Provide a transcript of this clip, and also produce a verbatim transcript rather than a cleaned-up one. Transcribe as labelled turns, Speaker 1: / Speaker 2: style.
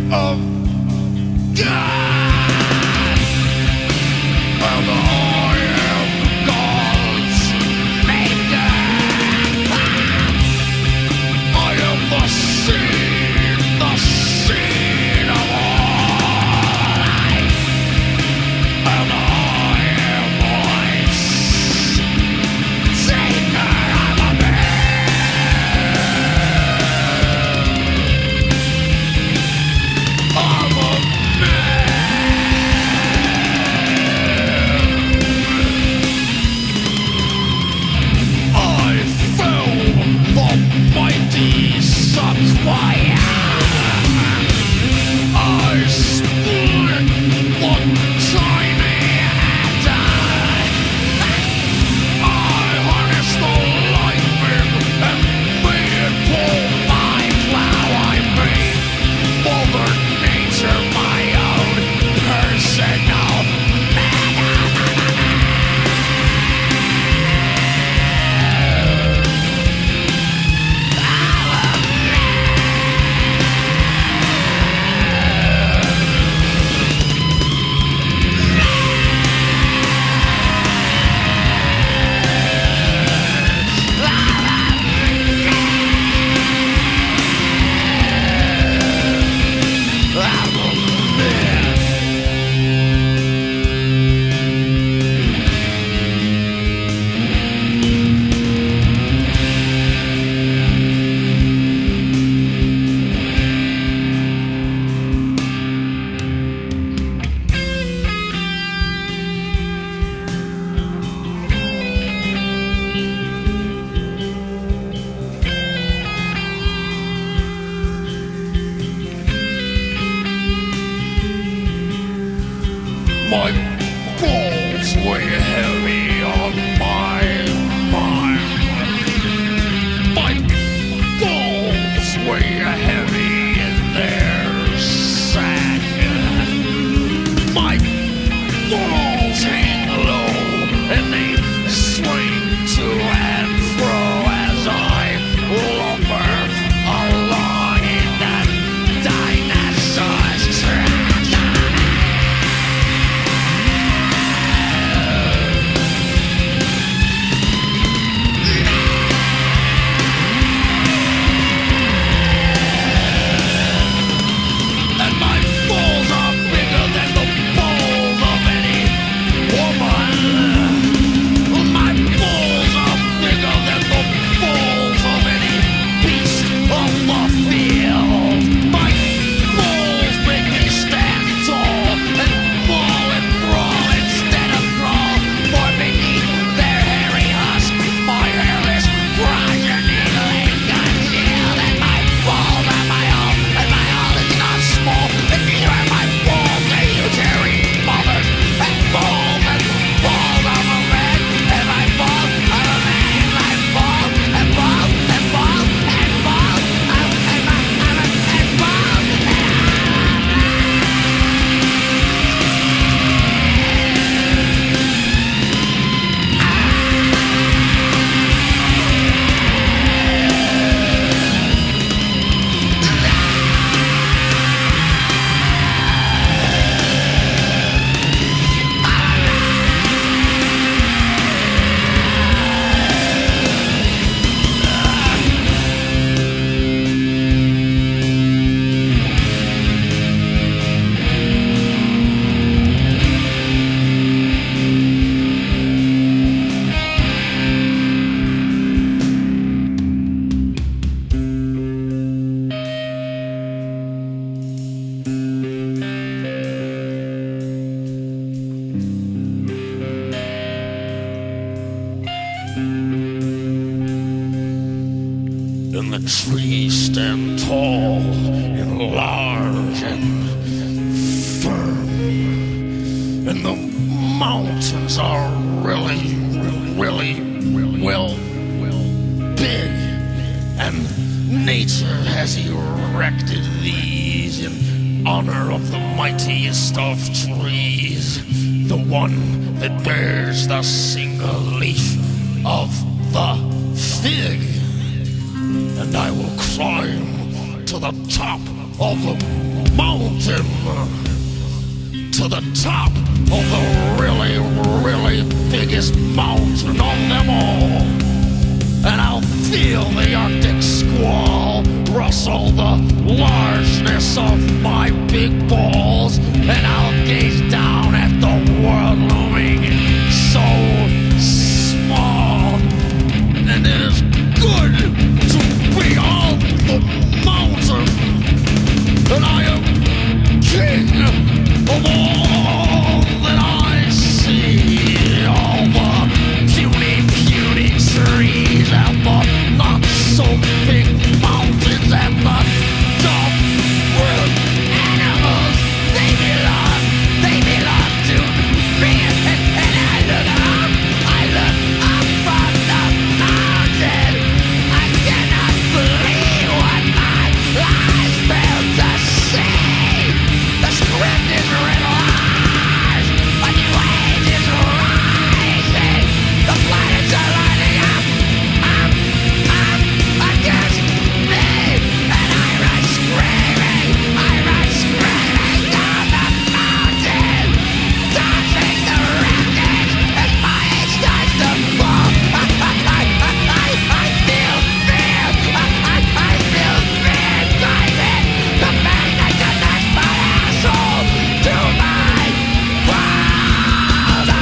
Speaker 1: of God. And I am God's maker. I am the seed, the seed of all life. And I am life's taker. I'm a man. I'm a I fell the mighty Sequoia. I split the tiny atom. I harnessed the lightning and made it pull my plow. I made Mother Nature my own personal My balls weigh heavy on my mind. My balls weigh heavy in their sack. My balls hang low and they swing to and fro as I lumber along in that dinosaur's track. And the trees stand tall and large and firm, and the mountains are really, really, really well, big, and nature has erected these in honor of the mightiest of trees, the one that bears the single leaf of the fig. And I will climb to the top of the mountain to the top of the really, really biggest mountain of them all. And I'll feel the Arctic squall rustle the largeness of my big balls, and I'll gaze down at the world looming so small. And it is good to be on the mountain, and I am king of all that I see. All the puny, puny trees and the not so big mountains and the dumb wild animals. They belong, they belong to me. And, and I look up, I look up from the mountain. I cannot believe what my eyes fail to see. The script is realized, a new age is rising. The planets are lighting up, up, up against me. And I run screaming, I run screaming down the mountain, dodging the wreckage as my age starts to fall. I, I, I, I, I feel fear, I, I, I feel fear diving. The magnet connects my asshole to my balls.